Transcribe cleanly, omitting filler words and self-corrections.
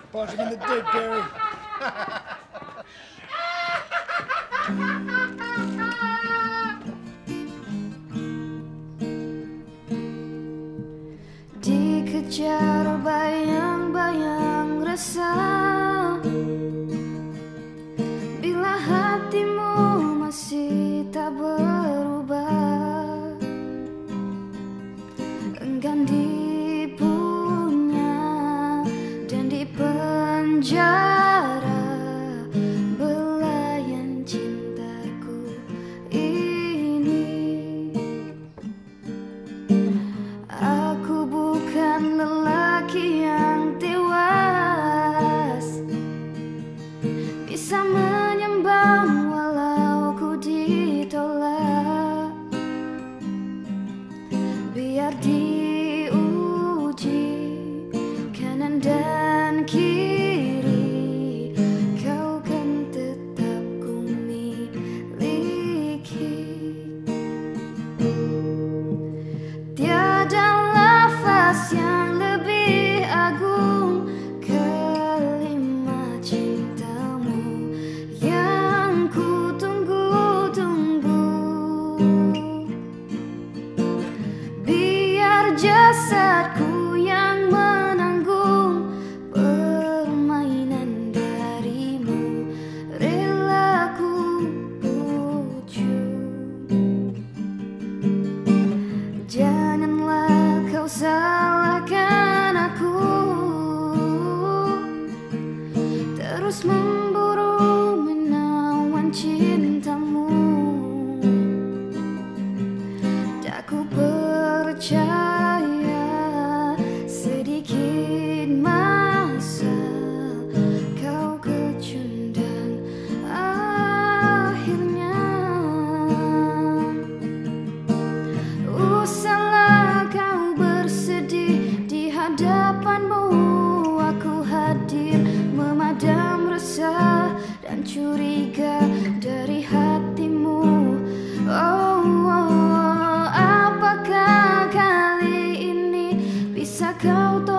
Punch him in the dick, Gary. Dikejar bayang-bayang rasa, bila hatimu masih tak berubah, enggan dipunya dan dipenjara belayan cintaku ini. Aku bukan lelaki yang tewas, bisa menyembah walau ku ditolak. Biar diuji kanan dan kiri, kau kan tetap ku miliki. Tiada lafaz yang lebih agung, kalimat cintamu yang ku tunggu-tunggu. Biar jasadku yang menanggung permainan darimu, rela ku pujuk. Janganlah kau salahkan aku, terus memburu menawan cintamu. Tak ku percaya sedikit masa kau kecundang akhirnya. Usahlah kau bersedih di hadapanmu, aku hadir memadam resah dan curiga dari hatimu. Oh, oh, apakah kali ini bisa kau